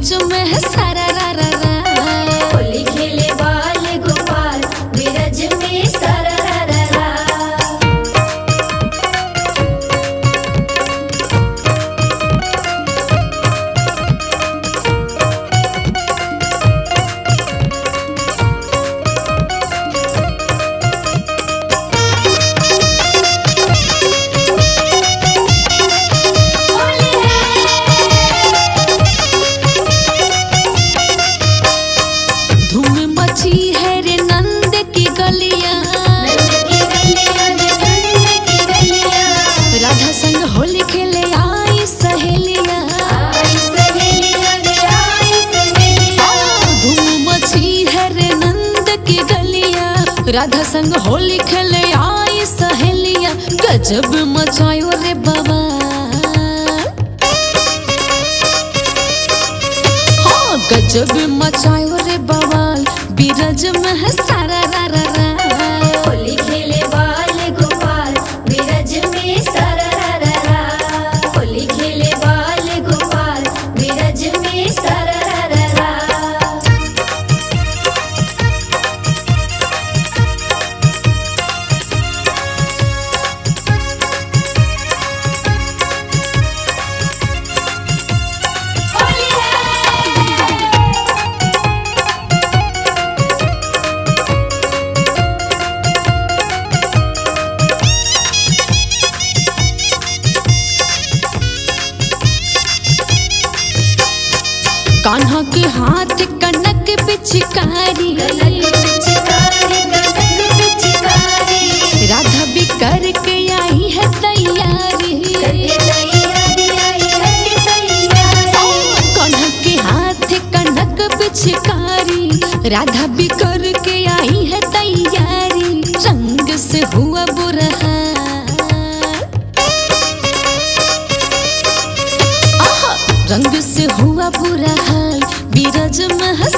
बीच में है सारा रा रा रा। होली खेले बाल गोपाल बिरज में सारा रा रा रा। राधा संग होली खेले आई सहेलिया। धूम मची है रे नंद की गलिया। राधा संग होली खेले आई सहेलिया। गजब मचायो रे बाबा, हाँ गजब मचायो रे बवाल बिरज में है सारा रा रा रा। होली खेले बाल गोपाल बिरज में सारा रा रा रा। होली खेले बाल गोपाल बिरज में सारा रा रा रा। होली है। कान्हा के हाथ कनक पिचकारी। राधा भी करके आई है तैयारी। कान्हा के हाथ कनक पिचकारी। राधा भी करके आई है तैयारी। रंग से हुआ बुरा रंग से हुआ बुरा हाल बिरज में